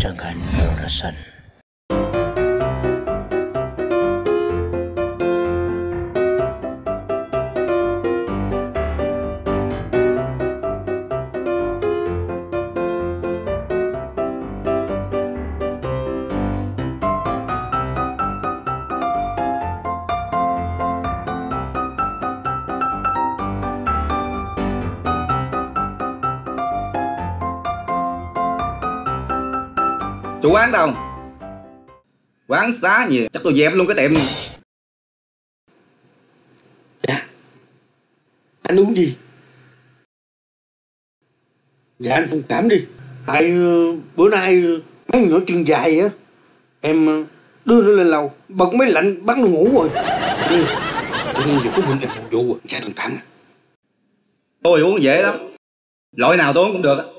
Kencangkan perasan. Chủ quán đâu? Quán xá gì? Chắc tôi dẹp luôn cái tiệm. Dạ. Anh uống gì? Dạ anh thông cảm đi. Tại bữa nay mấy nhỏ chân dài á, em đưa nó lên lầu bật máy lạnh bắt nó ngủ rồi. Cho nên giờ có mình em phục vụ. Dạ thông cảm. Tôi uống dễ lắm, loại nào tôi uống cũng được á.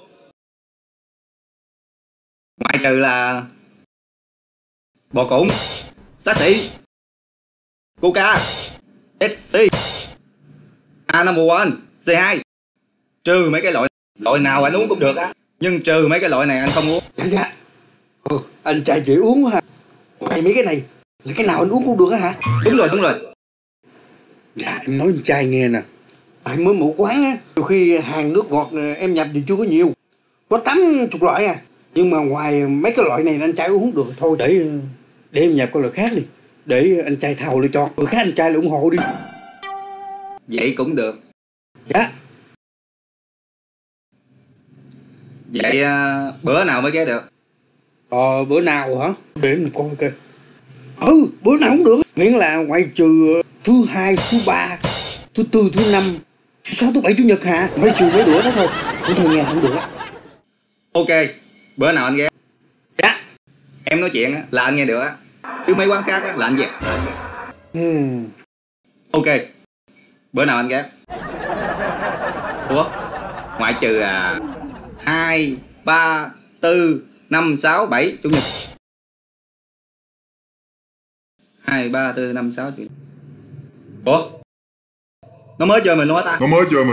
Ngoại trừ là bò củng, xá xị, coca, Pepsi, A51, C2. Trừ mấy cái loại nào anh uống cũng được á, nhưng trừ mấy cái loại này anh không uống. Dạ. Anh trai dễ uống hả? Ngoài mấy cái này là cái nào anh uống cũng được á hả? Đúng rồi. Dạ em nói anh trai nghe nè. Tại mới mở quán á, nhiều khi hàng nước ngọt em nhập thì chưa có nhiều, có 80 loại à. Nhưng mà ngoài mấy cái loại này anh trai uống được thôi. Để em nhập cái loại khác đi, để anh trai thầu lựa chọn, khác anh trai là ủng hộ đi. Vậy cũng được. Dạ. Vậy bữa nào mới ghé được? Bữa nào hả? Để em coi coi. Bữa nào cũng được, miễn là ngoại trừ thứ hai, thứ ba, thứ tư, thứ năm, thứ sáu, thứ bảy, chủ nhật hả? Mấy trừ mấy bữa đó thôi. Cũng thôi nghe không được á. Ok, bữa nào anh ghé. Dạ. Em nói chuyện á là anh nghe được á, chứ mấy quán khác á là anh dẹp. Ok, bữa nào anh ghé. Ủa, ngoại trừ 2, 3, 4, 5, 6, 7 chủ nhật. 2, 3, 4, 5, 6 chủ nhật. Ủa, nó mới chơi mình luôn á ta.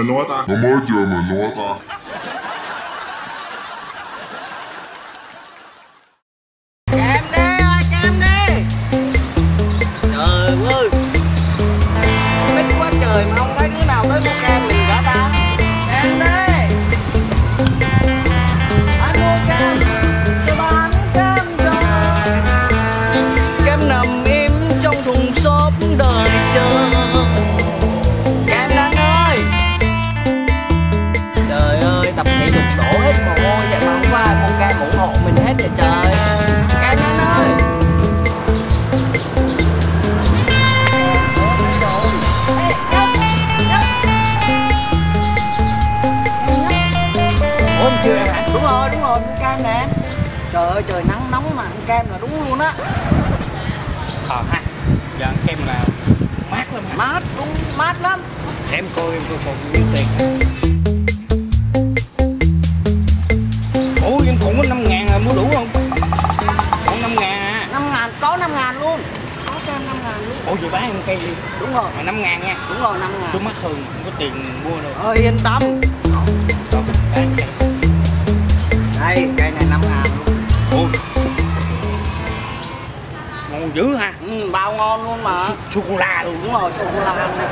Trời mà không thấy đứa nào tới mua kem mình cả ta. Kem đây. Anh mua kem cho bán kem rồi. Kem nằm im trong thùng xốp đợi chờ. Kem đến ơi. Trời ơi, tập thể dục đổ hết mồ hôi vậy mà không có ai mua kem ủng hộ mình hết vậy trời. Kem đến ơi. Chưa em ạ? Đúng rồi, kem nè. Trời ơi, trời nắng nóng mà ăn kem là đúng luôn á. Ha. Giờ ăn kem là mát lắm hả? Mát, đúng, mát lắm. Để em coi còn nhiêu tiền. Ủa, em còn có 5.000 là mua đủ không? Còn 5.000 à? 5.000, có 5.000 luôn. Có kem 5.000 luôn. Ủa, vậy bán em cây đi. Đúng rồi. Mà 5.000 nha. Đúng rồi, 5.000. Chứ mắc hơn, không có tiền mua đâu. Yên tâm. Rồi, bán cây. Đây, cây này 5.000 luôn. Ủa, ngon dữ ha. Bao ngon luôn mà. Sô-cô-la luôn. Đúng rồi, sô-cô-la này.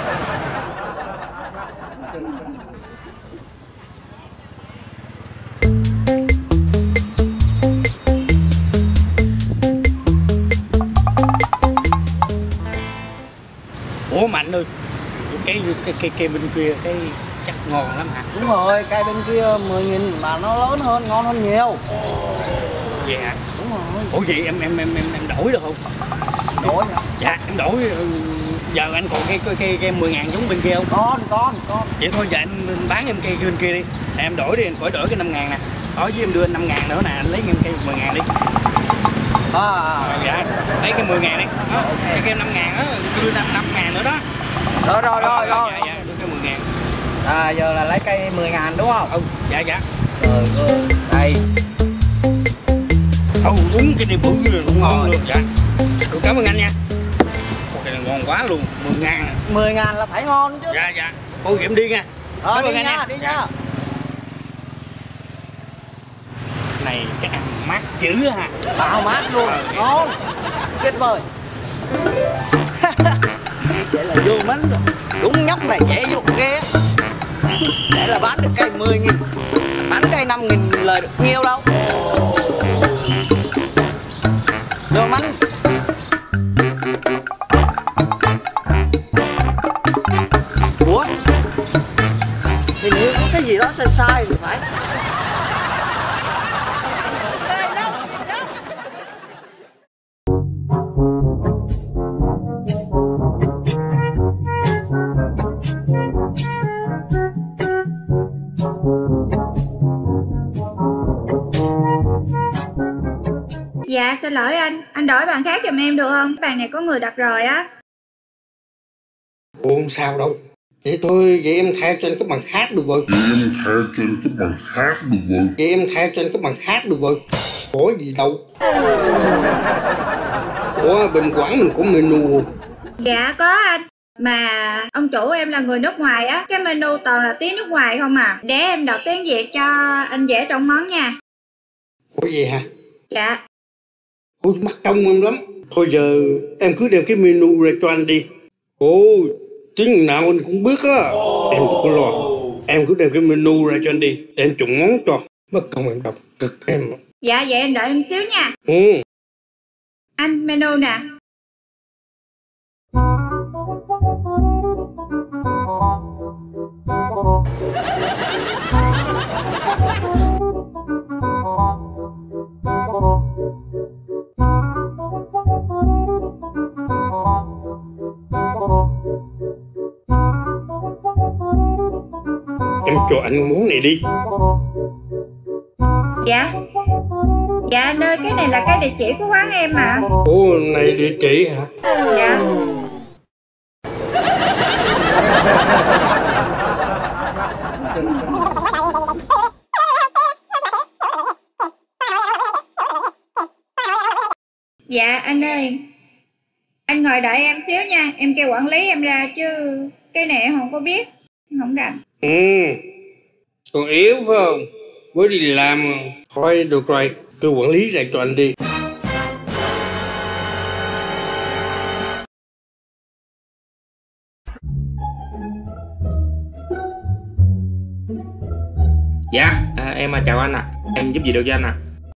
Ủa Mạnh ơi, cái bên kia cái chắc ngon lắm hả? Đúng rồi, cây bên kia 10.000 mà nó lớn hơn, ngon hơn nhiều. Vậy hả? Đúng rồi. Ủa vậy em đổi được không? Đổi hả? Dạ em đổi. Giờ anh còn cái 10.000 giống bên kia không? Có. Vậy thôi giờ anh bán em cây bên kia đi. Em đổi đi, em đổi cái 5.000 nè. Đổi với em đưa anh 5.000 nữa nè, anh lấy em cây 10.000 đi. Dạ, lấy cái 10.000 đi. Đó, okay. Cái 5.000 đó, đưa 5.000 nữa đó. Rồi. Dạ, đưa cái 10.000. Giờ là lấy cây 10.000 đúng không? Dạ. Trời ơi, đây. Uống cái này bự rồi, đúng ngon luôn. Dạ. Được, cảm ơn anh nha. Cái này ngon quá luôn, 10.000. 10.000 là phải ngon chứ. Dạ. Thôi em đi nha. Đi nha. này chắc ăn mát dữ ha. Bao mát luôn, ngon, tuyệt vời. Vậy là vô mánh rồi. Đúng nhóc này dễ dụ ghê. Để là bán được cây 10.000, bán cây 5.000 lời được nhiều đâu. Vô mánh. Ủa? Hình như có cái gì đó sai sai thì phải. Dạ xin lỗi anh đổi bàn khác giùm em được không? Bàn này có người đặt rồi á. Ủa không sao đâu. Vậy thôi, vậy em thay cho anh cái bằng khác được rồi. Có gì đâu. Ủa bên quán mình có menu không? Dạ có anh. Mà ông chủ em là người nước ngoài á, cái menu toàn là tiếng nước ngoài không à. Để em đọc tiếng Việt cho anh dễ trong món nha. Ủa vậy hả? Dạ. Ôi mắc công em lắm. Thôi giờ em cứ đem cái menu ra cho anh đi. Ồ, tiếng nào anh cũng biết á. Em đừng có lo. Em cứ đem cái menu ra cho anh đi, để anh chọn món cho. Mất công em đọc cực em. Dạ vậy em đợi em xíu nha. Ừ. Anh menu nè. Em cho anh món này đi. Dạ. Dạ anh ơi, cái này là cái địa chỉ của quán em mà. Ồ, này địa chỉ hả? Dạ. Dạ anh ơi, anh ngồi đợi em xíu nha. Em kêu quản lý em ra chứ cái này em không có biết, không rành. Còn yếu phải không? Mới đi làm. Thôi được rồi, kêu quản lý ra cho anh đi. Dạ, em chào anh ạ. Em giúp gì được cho anh ạ?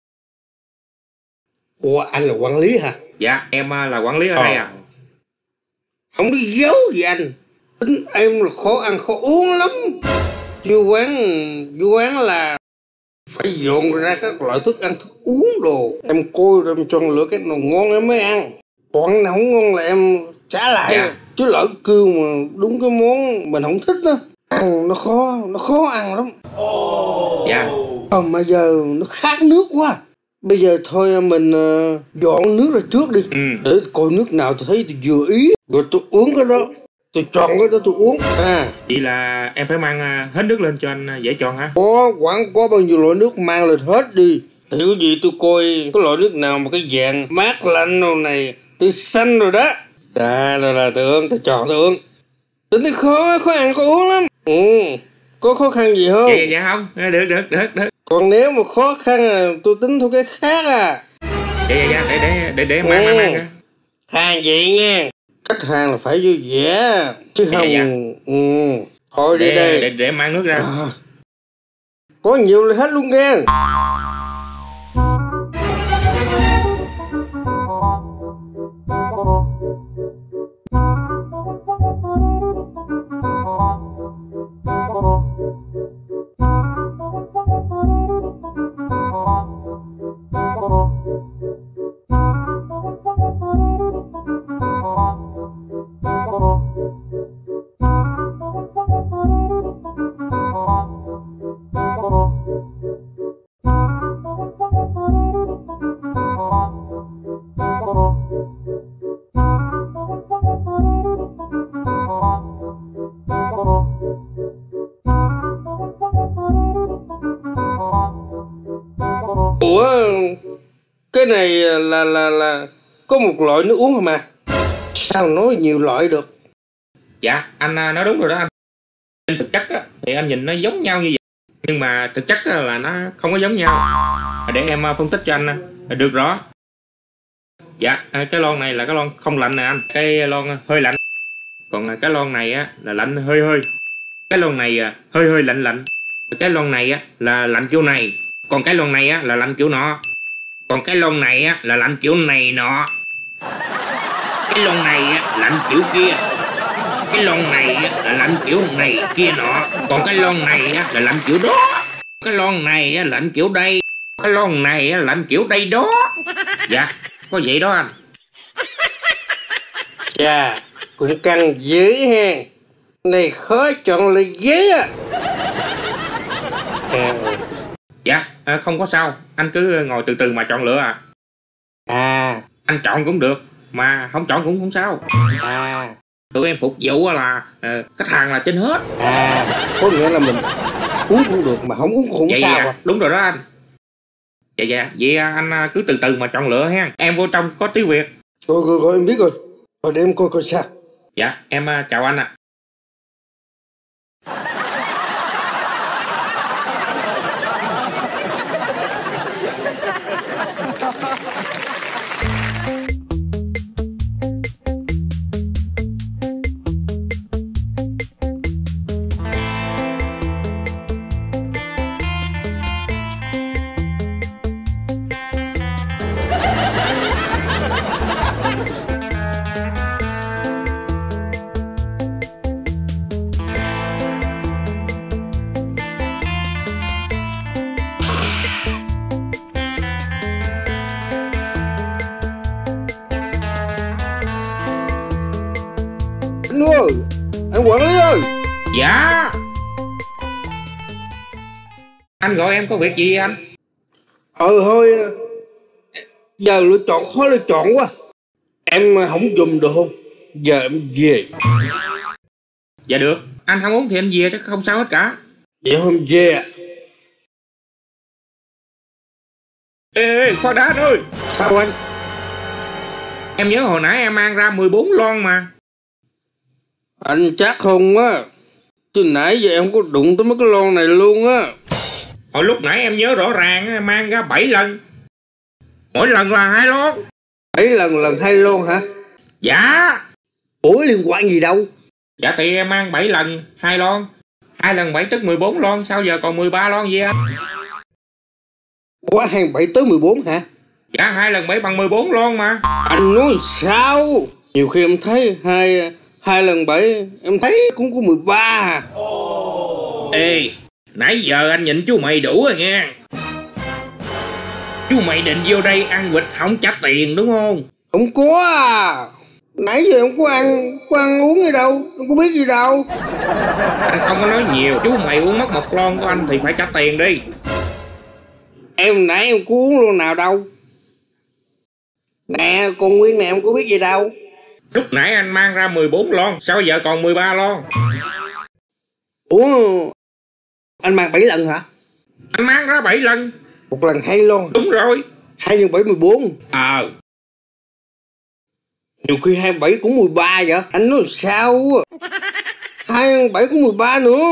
Ủa anh là quản lý hả? Dạ, em là quản lý ở đây ạ. Không biết giấu gì anh. Tính em là khó ăn khó uống lắm. Vô quán là phải dọn ra các loại thức ăn thức uống đồ. Em coi rồi em chọn lựa cái nào ngon em mới ăn. Còn nào không ngon là em trả lại. Dạ. Chứ lỡ kêu mà đúng cái món mình không thích đó, ăn nó khó ăn lắm. Dạ. Mà giờ nó khát nước quá. Bây giờ thôi mình dọn nước ra trước đi. Để coi nước nào tôi thấy tôi vừa ý, rồi tôi uống cái đó. Tôi chọn cái đó tôi uống. Vậy là em phải mang hết nước lên cho anh dễ chọn hả? Quán có bao nhiêu loại nước mang lên hết đi. Thì có gì tôi coi cái loại nước nào mà cái dạng mát lạnh đồ này, tươi xanh rồi đó. Là tôi chọn tôi uống. Tính thấy khó ăn khó uống lắm. Có khó khăn gì không? Dạ không, được. Còn nếu mà khó khăn tôi tính thôi cái khác à. Dạ, để em mang. Hàng vậy nha. Khách hàng là phải vui vẻ chứ không. Dạ. Thôi đi đây. Để em mang nước ra. Có nhiều là hết luôn nha. Ủa, cái này là có một loại nước uống mà. Sao nói nhiều loại được? Dạ, anh nói đúng rồi đó anh. Trên thực chất á, thì anh nhìn nó giống nhau như vậy. Nhưng mà thực chất là nó không có giống nhau. Để em phân tích cho anh được rõ. Dạ, cái lon này là cái lon không lạnh nè anh. Cái lon hơi lạnh. Còn cái lon này á là lạnh hơi hơi. Cái lon này hơi hơi lạnh lạnh. Cái lon này á là lạnh kiểu này. Còn cái lon này á là lạnh kiểu nọ. Còn cái lon này á là lạnh kiểu này nọ. Cái lon này á lạnh kiểu kia. Cái lon này á là lạnh kiểu này kia nọ. Còn cái lon này á là lạnh kiểu đó. Cái lon này á lạnh kiểu đây. Cái lon này á lạnh kiểu đây đó. Dạ, có vậy đó anh. Chà, cũng căng dữ ha. Này khó chọn lời dế à. Dạ, không có sao. Anh cứ ngồi từ từ mà chọn lựa à. À. Anh chọn cũng được, mà không chọn cũng không sao. À. Tụi em phục vụ là khách hàng là trên hết. À, có nghĩa là mình uống cũng được mà không uống cũng không vậy sao à? Đúng rồi đó anh. Dạ, vậy anh cứ từ từ mà chọn lựa ha. Em vô trong có tiếng Việt. Rồi, em biết rồi. Rồi để em coi sao. Dạ, em chào anh ạ. Anh ơi, anh quản lý ơi. Dạ. Anh gọi em có việc gì anh? Thôi, giờ lựa chọn khó lựa chọn quá. Em không giùm được không? Giờ em về. Dạ được, anh không uống thì anh về chứ không sao hết cả. Vậy hôm về à? Ê, khoan đã anh ơi. Sao anh? Em nhớ hồi nãy em mang ra 14 lon mà. Anh chắc không á. Từ nãy giờ em không có đụng tới mấy cái lon này luôn á. Hồi lúc nãy em nhớ rõ ràng mang ra 7 lần. Mỗi lần là 2 lon. 7 lần 2 lon hả? Dạ. Ủa liên quan gì đâu? Dạ thì em mang 7 lần 2 lon. 2 lần 7 tức 14 lon. Sao giờ còn 13 lon gì anh? Quá hàng 7 tới 14 hả? Dạ 2 lần 7 bằng 14 lon mà. Anh nói sao? Nhiều khi em thấy 2 lần 7 em thấy cũng có 13 à. Ê, nãy giờ anh nhịn chú mày đủ rồi nha. Chú mày định vô đây ăn vịt không trả tiền đúng không? Không có à. Nãy giờ em có ăn uống gì đâu. Em có biết gì đâu. Anh không có nói nhiều. Chú mày uống mất 1 lon của anh thì phải trả tiền đi. Em nãy em có uống lon nào đâu. Nè con Nguyên nè em có biết gì đâu. Lúc nãy anh mang ra 14 lon. Sao giờ còn 13 lon? Ủa anh mang 7 lần hả? Anh mang ra 7 lần. 1 lần 2 lon. Đúng rồi. 2 x 7 14. Nhiều khi 27 cũng 13 vậy. Anh nói sao? 2 x 7 cũng 13 nữa.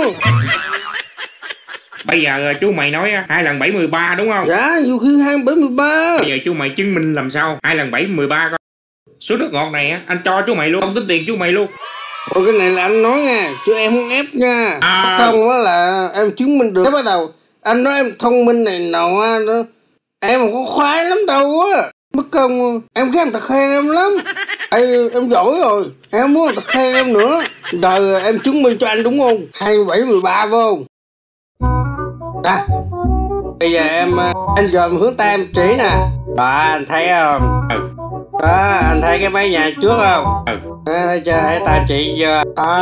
Bây giờ chú mày nói 2 lần 7 13 đúng không? Dạ nhiều khi 2 x 7 13. Bây giờ chú mày chứng minh làm sao 2 lần 7 13 coi. Số nước ngọt này anh cho chú mày luôn. Không tính tiền chú mày luôn. Ôi cái này là anh nói nha. Chứ em không ép nha. Không đó là em chứng minh được. Thế bắt đầu anh nói em thông minh này nọ nữa. Em không có khoái lắm đâu á. Mất công em ghét người ta khen em lắm. Em giỏi rồi. Em không muốn người ta khen em nữa. Giờ em chứng minh cho anh đúng không? 27 13 vô. Bây giờ anh dòm hướng tay em chỉ nè. Anh thấy không? Anh thấy cái mái nhà trước không? Thấy chưa? Thấy tay chị chưa?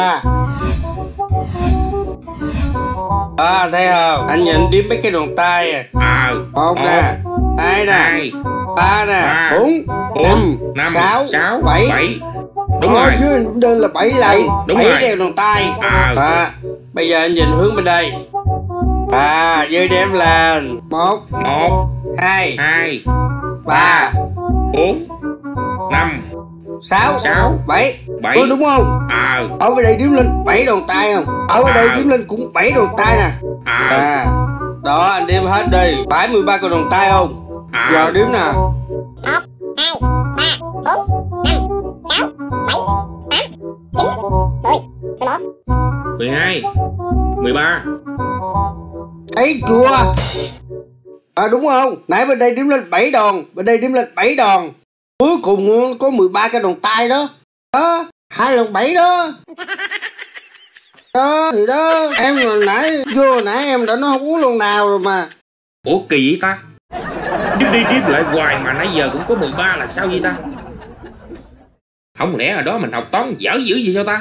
Anh thấy không? Anh nhìn đi mấy cái đường tay. 1 nè, 2 nè, 3 nè, 4 5 6 7. Đúng rồi. Dưới đơn là 7 lần. Đúng 7 rồi. đeo đường tay. Bây giờ anh nhìn hướng bên đây. Dưới đếm lên 1 2 3 4 5 6 7. 7. Đúng không? Ở đây đếm lên 7 đòn tay không? Ở đây đếm lên cũng 7 đòn tay nè. Đó, anh đếm hết đi. 73 con đòn tay không? Giờ đếm nè. 1, 2, 3, 4, 5, 6, 7, 8, 9, 10, 11, 12, 13. Thấy chưa? Đúng không? Nãy bên đây đếm lên 7 đòn, bên đây đếm lên 7 đòn. Cuối cùng có 13 cái đòn tay đó. Đó, 2 lần 7 đó. Đó thì đó, em hồi nãy em đã nói không uống lần nào rồi mà. Ủa kỳ vậy ta? Đếm lại hoài mà nãy giờ cũng có 13 là sao vậy ta? Không lẽ ở đó mình học toán dở dữ gì cho ta?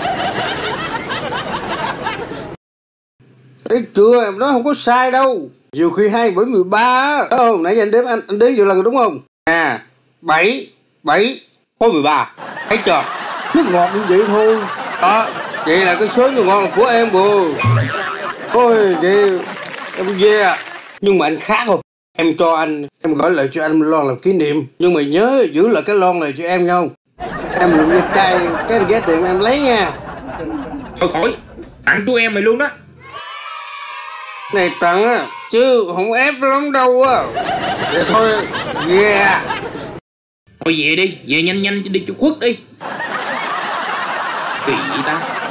Thấy chưa, em nói không có sai đâu. Nhiều khi 2 với 13 á. Không, nãy giờ anh đếm nhiều lần rồi đúng không? 7 có 13. Thấy chưa? Nước ngọt như vậy thôi. Đó, vậy là cái số nước ngọt là của em bồ. Thôi vậy em về. Nhưng mà anh khác không? Em cho anh, em gửi lại cho anh lon làm kỷ niệm. Nhưng mà nhớ giữ lại cái lon này cho em nha không? Em lượm cái chai, cái giá tiền em lấy nha. Thôi khỏi, tặng chú em mày luôn đó. Này tặng á, chứ không ép lắm đâu á. Vậy thôi, yeah. Thôi về đi, về nhanh nhanh đi cho khuất đi. Kỳ vậy ta?